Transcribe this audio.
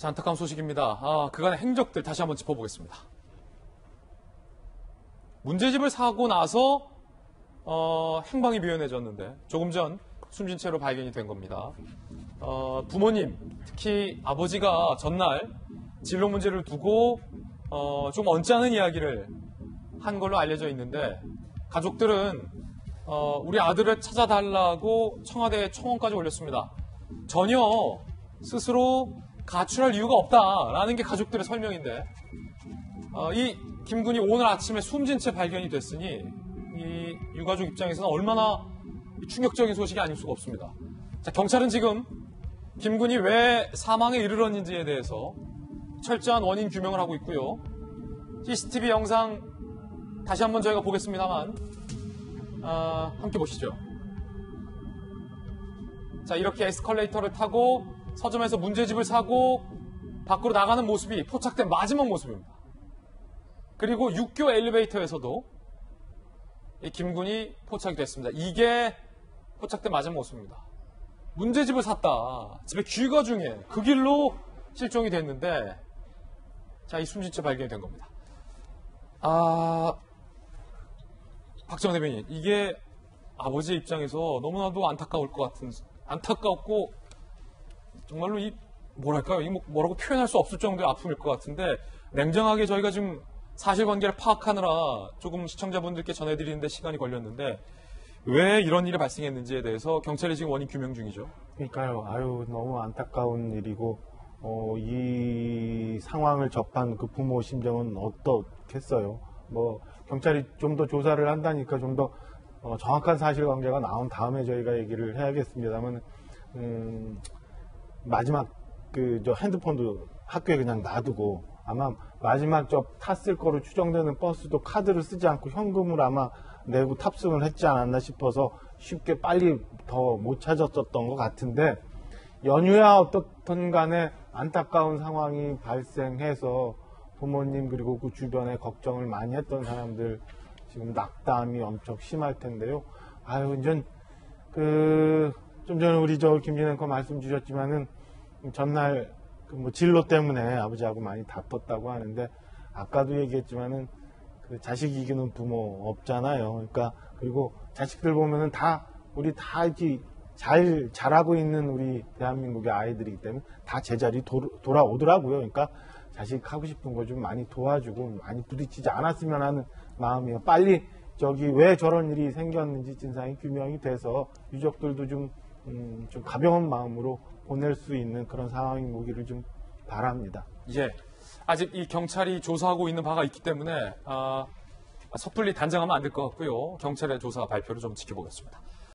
자, 안타까운 소식입니다. 그간의 행적들 다시 한번 짚어보겠습니다. 문제집을 사고 나서 행방이 묘연해졌는데 조금 전 숨진 채로 발견이 된 겁니다. 부모님, 특히 아버지가 전날 진로 문제를 두고 좀 언짢은 이야기를 한 걸로 알려져 있는데 가족들은 우리 아들을 찾아달라고 청와대에 청원까지 올렸습니다. 전혀 스스로 가출할 이유가 없다라는 게 가족들의 설명인데 이 김군이 오늘 아침에 숨진 채 발견이 됐으니 이 유가족 입장에서는 얼마나 충격적인 소식이 아닐 수가 없습니다. 자, 경찰은 지금 김군이 왜 사망에 이르렀는지에 대해서 철저한 원인 규명을 하고 있고요. CCTV 영상 다시 한번 저희가 보겠습니다만 함께 보시죠. 자, 이렇게 에스컬레이터를 타고 서점에서 문제집을 사고 밖으로 나가는 모습이 포착된 마지막 모습입니다. 그리고 육교 엘리베이터에서도 이 김군이 포착이 됐습니다. 이게 포착된 마지막 모습입니다. 문제집을 샀다. 집에 귀가 중에 그 길로 실종이 됐는데 자, 이 숨진 채 발견이 된 겁니다. 박정원 대변인, 이게 아버지 입장에서 너무나도 안타까울 것 같은, 안타깝고 정말로 뭐랄까요? 뭐라고 표현할 수 없을 정도의 아픔일 것 같은데 냉정하게 저희가 지금 사실관계를 파악하느라 조금 시청자분들께 전해드리는데 시간이 걸렸는데 왜 이런 일이 발생했는지에 대해서 경찰이 지금 원인 규명 중이죠. 그러니까요. 너무 안타까운 일이고 이 상황을 접한 그 부모 심정은 어떻겠어요. 경찰이 좀 더 조사를 한다니까 좀 더 정확한 사실관계가 나온 다음에 저희가 얘기를 해야겠습니다만 마지막 저 핸드폰도 학교에 그냥 놔두고 아마 마지막 탔을 거로 추정되는 버스도 카드를 쓰지 않고 현금을 아마 내고 탑승을 했지 않았나 싶어서 쉽게 빨리 더 못 찾았었던 것 같은데 연휴야 어떻든 간에 안타까운 상황이 발생해서 부모님 그리고 그 주변에 걱정을 많이 했던 사람들 지금 낙담이 엄청 심할 텐데요. 이젠 좀 전에 우리 김진 앵커 말씀 주셨지만은 전날 진로 때문에 아버지하고 많이 다퉜다고 하는데 아까도 얘기했지만은 자식 이기는 부모 없잖아요. 그러니까 그리고 자식들 보면은 우리 다 이렇게 잘하고 있는 우리 대한민국의 아이들이기 때문에 다 제자리 돌아오더라고요. 그러니까 자식 하고 싶은 거 좀 많이 도와주고 많이 부딪히지 않았으면 하는 마음이에요. 빨리 왜 저런 일이 생겼는지 진상이 규명이 돼서 유족들도 좀 가벼운 마음으로 보낼 수 있는 그런 상황이 오기를 좀 바랍니다. 예. 아직 이 경찰이 조사하고 있는 바가 있기 때문에 섣불리 단정하면 안 될 것 같고요. 경찰의 조사 발표를 좀 지켜보겠습니다.